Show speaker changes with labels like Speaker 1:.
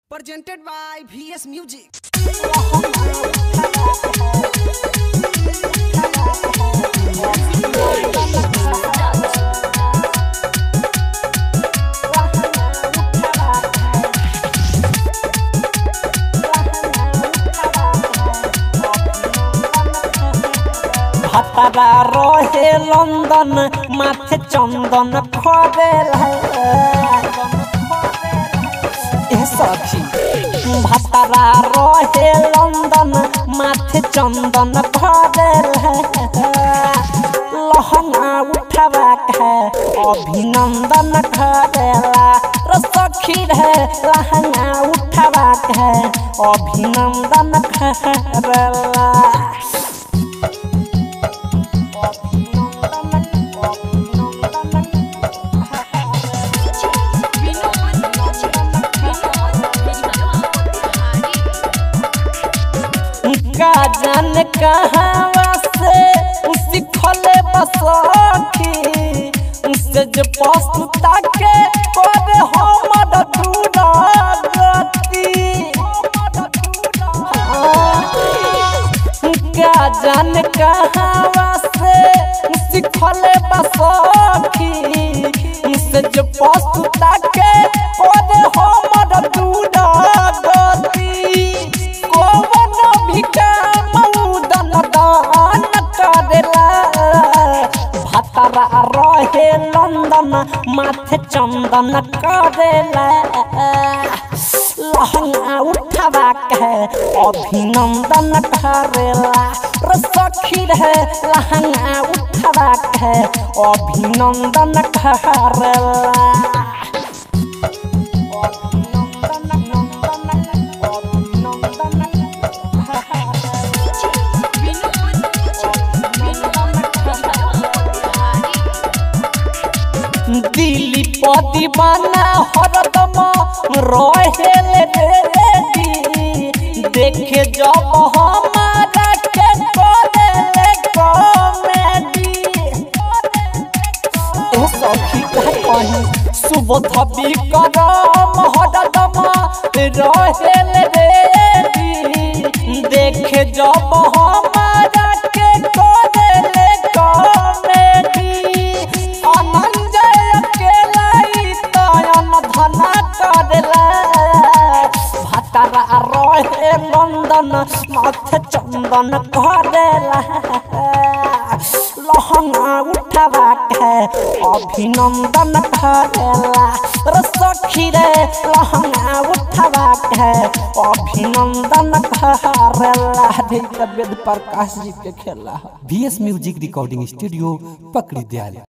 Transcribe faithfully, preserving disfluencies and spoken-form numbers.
Speaker 1: Presented by V S Music.
Speaker 2: हतारा रहे London माथे चंदन खरेला ए सखी हतारा रहे लंदन माथे चंदन खरेला लहंगा उठावा के अभिनंदन करेला रे सखी रे लहंगा उठावा के अभिनंदन करेला। का जान कहाँ से उसी खले बसखी उससे जो पछता के करे हमर दूरा गति का जान कहाँ से उसी खले बसखी उससे जो पछता के करे हमर दूरा गति भतारा रहे लंदन माथे चंदन करेला लहंगा उठावा के अभिनंदन करेला रे सखी रे लहंगा उठावा के अभिनंदन करेला। दिल्ली पति बना हरदम रहेले रेडी देखे जब हमारा के करेले कॉमेडी ओ सखी कहीं सुबह थबी करम हरदम रहेले रेडी देखे जब हमारा के करेले कॉमेडी भतारा रहे लंदन माथे चंदन करेला लहंगा उठावा के अभिनंदन करेला रे सखी रे लहंगा उठावा के अभिनंदन करेला।
Speaker 3: वेद प्रकाश जी के खेला। V S music recording studio Pakri Dayal.